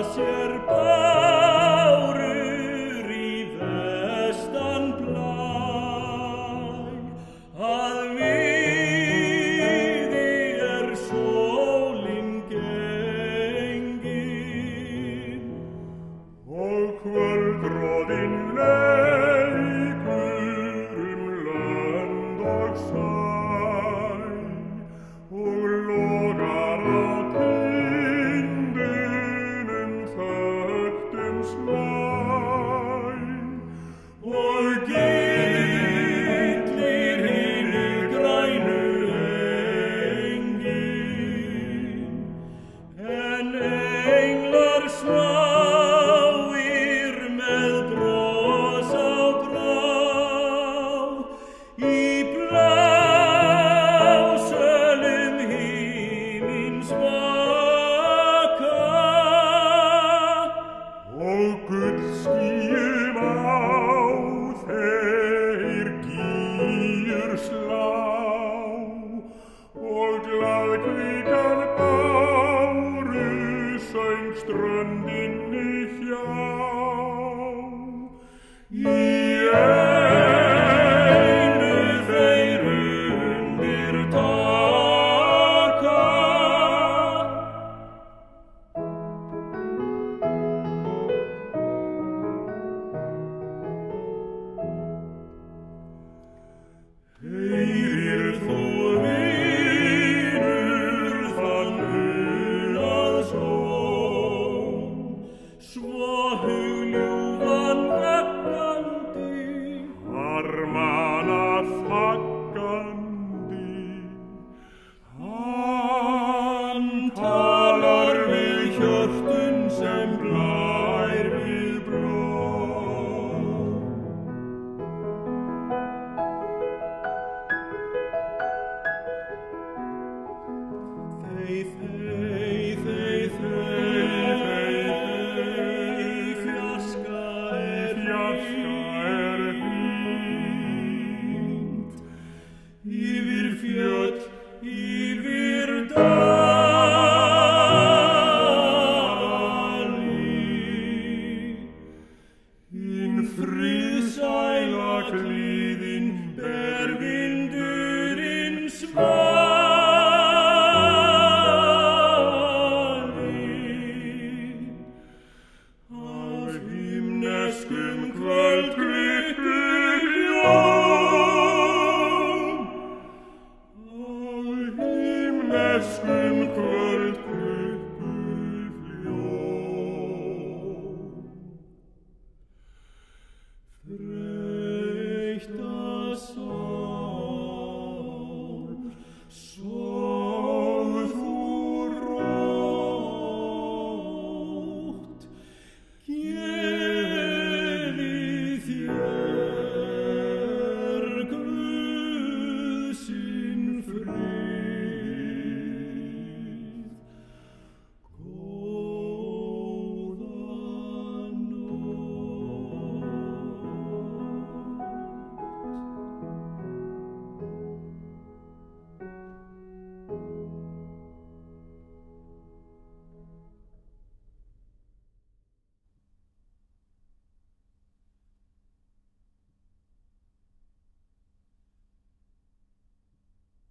sér bárur í vestan blæ, að víði sólin gengin, og kvöldroðinn leikur lönd og sæ, og logar á tindinum þögtum slæ, og gyllir hinir grænu engin, en englar smáir með bros á brá, í blásölum himins vaka, og gullskýjum á þeir gýr slá, og glaðkvikan báru söng ströndinni hjá, í einu þeir undir taka. Heyrir þú vinur þann unaðsóm, svo hugljúfan veggandi, harmana faggandi? Hann talar við hjörtun sem blær við blóm. Fjarska er hringt, yfir fjöll, yfir dali, hinn friðsæla kliðinn ber vindurinn af himneskum kvöldklykkjuljóm, af himneskum